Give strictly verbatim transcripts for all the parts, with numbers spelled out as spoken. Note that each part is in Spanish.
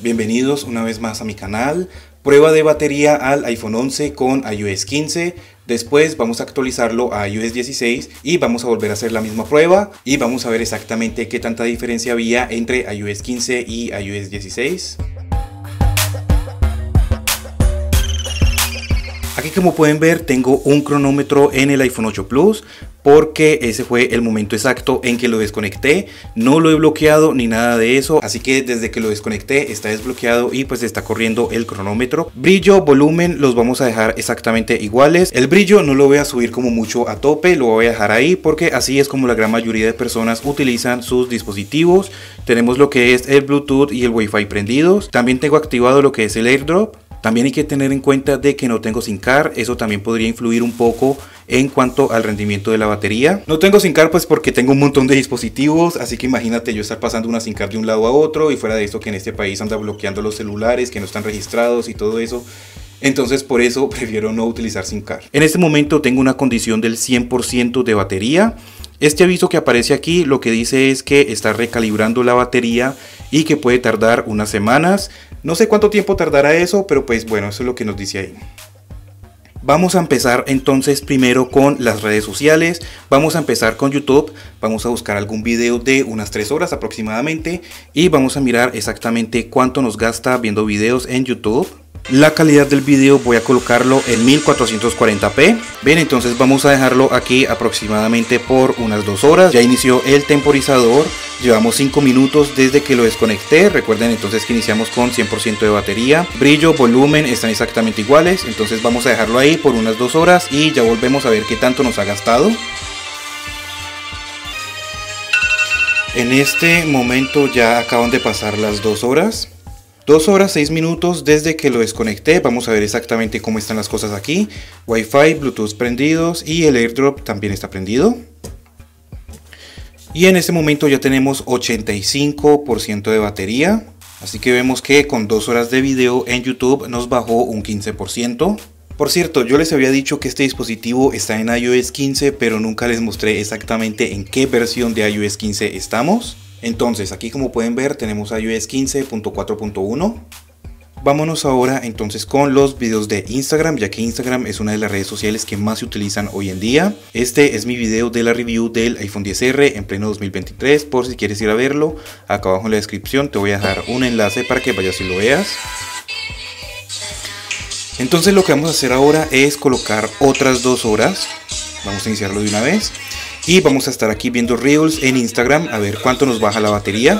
Bienvenidos una vez más a mi canal. Prueba de batería al iPhone once con iOS quince. Después vamos a actualizarlo a iOS dieciséis y vamos a volver a hacer la misma prueba y vamos a ver exactamente qué tanta diferencia había entre iOS quince y iOS dieciséis. Aquí, como pueden ver, tengo un cronómetro en el iPhone ocho Plus porque ese fue el momento exacto en que lo desconecté. No lo he bloqueado ni nada de eso, así que desde que lo desconecté está desbloqueado y pues está corriendo el cronómetro. Brillo, volumen los vamos a dejar exactamente iguales. El brillo no lo voy a subir como mucho a tope, lo voy a dejar ahí porque así es como la gran mayoría de personas utilizan sus dispositivos. Tenemos lo que es el Bluetooth y el Wi-Fi prendidos. También tengo activado lo que es el AirDrop. También hay que tener en cuenta de que no tengo SIM card, eso también podría influir un poco en cuanto al rendimiento de la batería. No tengo SIM card pues porque tengo un montón de dispositivos, así que imagínate yo estar pasando una SIM card de un lado a otro y fuera de esto que en este país anda bloqueando los celulares que no están registrados y todo eso. Entonces por eso prefiero no utilizar SIM card. En este momento tengo una condición del cien por ciento de batería. Este aviso que aparece aquí lo que dice es que está recalibrando la batería y que puede tardar unas semanas. No sé cuánto tiempo tardará eso, pero pues bueno, eso es lo que nos dice ahí. Vamos a empezar entonces primero con las redes sociales. Vamos a empezar con YouTube. Vamos a buscar algún video de unas tres horas aproximadamente y vamos a mirar exactamente cuánto nos gasta viendo videos en YouTube. La calidad del video voy a colocarlo en mil cuatrocientos cuarenta p. Bien, entonces vamos a dejarlo aquí aproximadamente por unas dos horas. Ya inició el temporizador. Llevamos cinco minutos desde que lo desconecté. Recuerden entonces que iniciamos con cien por ciento de batería. Brillo, volumen están exactamente iguales. Entonces vamos a dejarlo ahí por unas dos horas y ya volvemos a ver qué tanto nos ha gastado. En este momento ya acaban de pasar las dos horas. dos horas seis minutos desde que lo desconecté. Vamos a ver exactamente cómo están las cosas aquí. Wi-Fi, Bluetooth prendidos y el AirDrop también está prendido. Y en este momento ya tenemos ochenta y cinco por ciento de batería. Así que vemos que con dos horas de video en YouTube nos bajó un quince por ciento. Por cierto, yo les había dicho que este dispositivo está en iOS quince, pero nunca les mostré exactamente en qué versión de iOS quince estamos. Entonces aquí, como pueden ver, tenemos iOS quince punto cuatro punto uno. Vámonos ahora entonces con los videos de Instagram, ya que Instagram es una de las redes sociales que más se utilizan hoy en día. Este es mi video de la review del iPhone diez R en pleno dos mil veintitrés, por si quieres ir a verlo. Acá abajo en la descripción te voy a dejar un enlace para que vayas y lo veas. Entonces lo que vamos a hacer ahora es colocar otras dos horas. Vamos a iniciarlo de una vez. Y vamos a estar aquí viendo Reels en Instagram a ver cuánto nos baja la batería.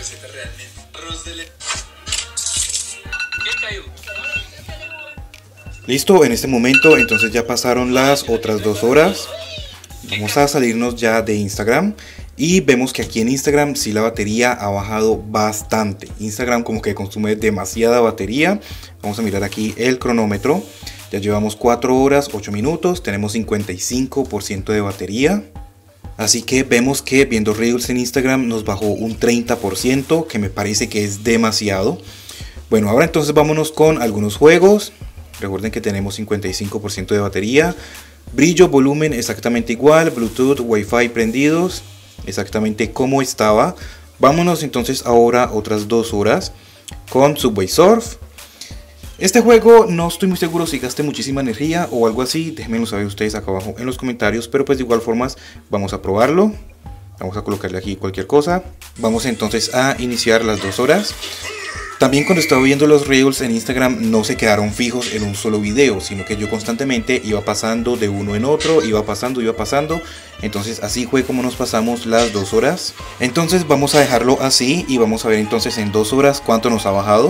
Listo, en este momento entonces ya pasaron las otras dos horas. Vamos a salirnos ya de Instagram y vemos que aquí en Instagram sí la batería ha bajado bastante. Instagram como que consume demasiada batería. Vamos a mirar aquí el cronómetro. Ya llevamos cuatro horas ocho minutos, tenemos cincuenta y cinco por ciento de batería. Así que vemos que viendo Reels en Instagram nos bajó un treinta por ciento, que me parece que es demasiado. Bueno, ahora entonces vámonos con algunos juegos. Recuerden que tenemos cincuenta y cinco por ciento de batería. Brillo, volumen exactamente igual. Bluetooth, Wi-Fi prendidos exactamente como estaba. Vámonos entonces ahora otras dos horas con Subway Surf. Este juego no estoy muy seguro si gaste muchísima energía o algo así. Déjenmelo saber ustedes acá abajo en los comentarios. Pero pues de igual forma vamos a probarlo. Vamos a colocarle aquí cualquier cosa. Vamos entonces a iniciar las dos horas. También cuando estaba viendo los Reels en Instagram no se quedaron fijos en un solo video, sino que yo constantemente iba pasando de uno en otro, iba pasando, iba pasando. Entonces así fue como nos pasamos las dos horas. Entonces vamos a dejarlo así y vamos a ver entonces en dos horas cuánto nos ha bajado.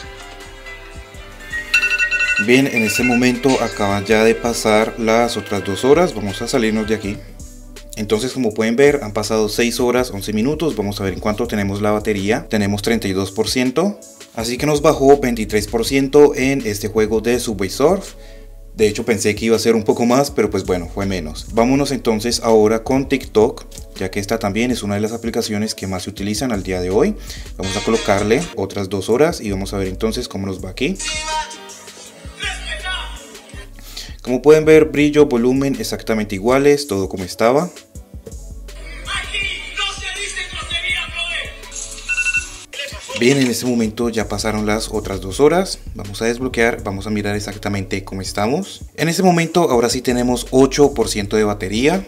Bien, en este momento acaban ya de pasar las otras dos horas. Vamos a salirnos de aquí. Entonces, como pueden ver, han pasado seis horas once minutos. Vamos a ver en cuánto tenemos la batería. Tenemos treinta y dos por ciento. Así que nos bajó veintitrés por ciento en este juego de Subway Surf. De hecho pensé que iba a ser un poco más, pero pues bueno, fue menos. Vámonos entonces ahora con TikTok, ya que esta también es una de las aplicaciones que más se utilizan al día de hoy. Vamos a colocarle otras dos horas y vamos a ver entonces cómo nos va aquí. Como pueden ver, brillo, volumen exactamente iguales, todo como estaba. Bien, en este momento ya pasaron las otras dos horas. Vamos a desbloquear, vamos a mirar exactamente cómo estamos. En este momento ahora sí tenemos ocho por ciento de batería.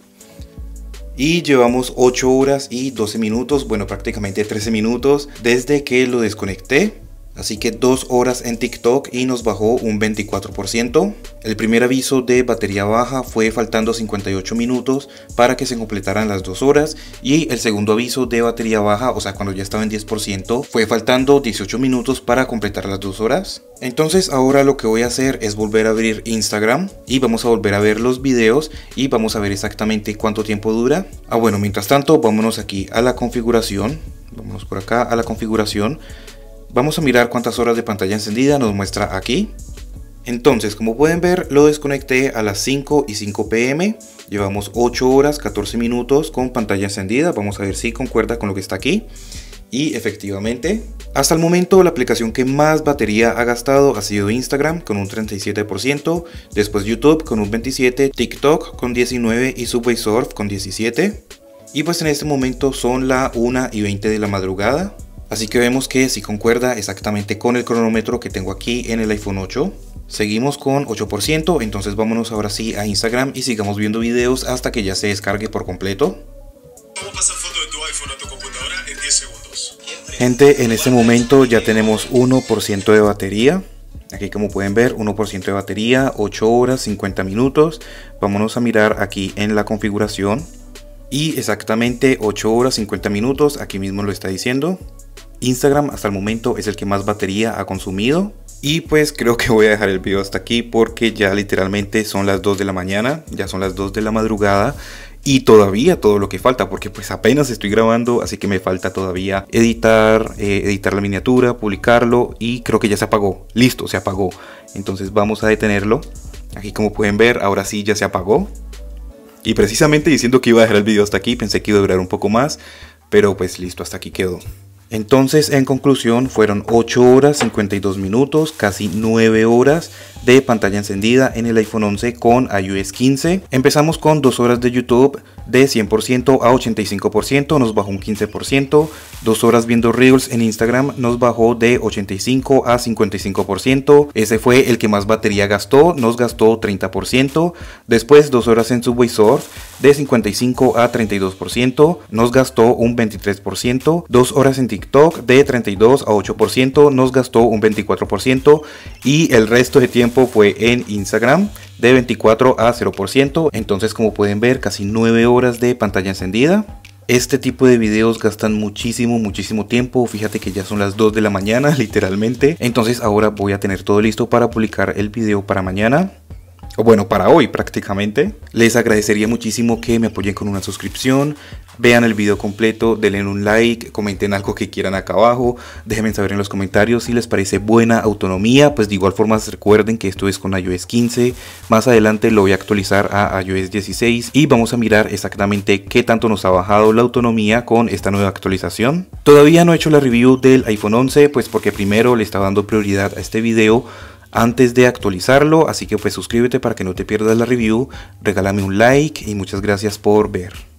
Y llevamos ocho horas y doce minutos, bueno, prácticamente trece minutos desde que lo desconecté. Así que dos horas en TikTok y nos bajó un veinticuatro por ciento. El primer aviso de batería baja fue faltando cincuenta y ocho minutos para que se completaran las dos horas. Y el segundo aviso de batería baja, o sea cuando ya estaba en diez por ciento, fue faltando dieciocho minutos para completar las dos horas. Entonces ahora lo que voy a hacer es volver a abrir Instagram y vamos a volver a ver los videos y vamos a ver exactamente cuánto tiempo dura. Ah bueno, mientras tanto vámonos aquí a la configuración. Vámonos por acá a la configuración. Vamos a mirar cuántas horas de pantalla encendida nos muestra aquí. Entonces, como pueden ver, lo desconecté a las cinco y cinco pm. Llevamos ocho horas, catorce minutos con pantalla encendida. Vamos a ver si concuerda con lo que está aquí. Y efectivamente, hasta el momento la aplicación que más batería ha gastado ha sido Instagram con un treinta y siete por ciento. Después YouTube con un veintisiete por ciento, TikTok con diecinueve por ciento y Subway Surf con diecisiete por ciento. Y pues en este momento son la una y veinte de la madrugada. Así que vemos que sí concuerda exactamente con el cronómetro que tengo aquí en el iPhone ocho. Seguimos con ocho por ciento, entonces vámonos ahora sí a Instagram y sigamos viendo videos hasta que ya se descargue por completo. ¿Cómo pasar foto de tu iPhone a tu computadora en diez segundos? Gente, en este momento ya tenemos uno por ciento de batería. Aquí como pueden ver, uno por ciento de batería, ocho horas, cincuenta minutos. Vámonos a mirar aquí en la configuración. Y exactamente ocho horas, cincuenta minutos, aquí mismo lo está diciendo. Instagram hasta el momento es el que más batería ha consumido. Y pues creo que voy a dejar el video hasta aquí porque ya literalmente son las dos de la mañana, ya son las dos de la madrugada. Y todavía todo lo que falta, porque pues apenas estoy grabando, así que me falta todavía editar, eh, editar la miniatura, publicarlo y creo que ya se apagó. Listo, se apagó. Entonces vamos a detenerlo. Aquí como pueden ver, ahora sí ya se apagó. Y precisamente diciendo que iba a dejar el video hasta aquí, pensé que iba a durar un poco más, pero pues listo, hasta aquí quedó. Entonces, en conclusión, fueron ocho horas, cincuenta y dos minutos, casi nueve horas de pantalla encendida en el iPhone once con iOS quince. Empezamos con dos horas de YouTube de cien por ciento a ochenta y cinco por ciento, nos bajó un quince por ciento. dos horas viendo Reels en Instagram nos bajó de ochenta y cinco a cincuenta y cinco por ciento. Ese fue el que más batería gastó, nos gastó treinta por ciento. Después dos horas en Subway Surf de cincuenta y cinco a treinta y dos por ciento, nos gastó un veintitrés por ciento. dos horas en TikTok de treinta y dos a ocho por ciento, nos gastó un veinticuatro por ciento. Y el resto de tiempo fue en Instagram de veinticuatro a cero por ciento. Entonces, como pueden ver, casi nueve horas de pantalla encendida. Este tipo de videos gastan muchísimo, muchísimo tiempo. Fíjate que ya son las dos de la mañana, literalmente. Entonces ahora voy a tener todo listo para publicar el video para mañana. O bueno, para hoy prácticamente. Les agradecería muchísimo que me apoyen con una suscripción. Vean el video completo, denle un like, comenten algo que quieran acá abajo. Déjenme saber en los comentarios si les parece buena autonomía. Pues de igual forma recuerden que esto es con iOS quince. Más adelante lo voy a actualizar a iOS dieciséis. Y vamos a mirar exactamente qué tanto nos ha bajado la autonomía con esta nueva actualización. Todavía no he hecho la review del iPhone once, pues porque primero le estaba dando prioridad a este video antes de actualizarlo, así que pues suscríbete para que no te pierdas la review, regálame un like y muchas gracias por ver.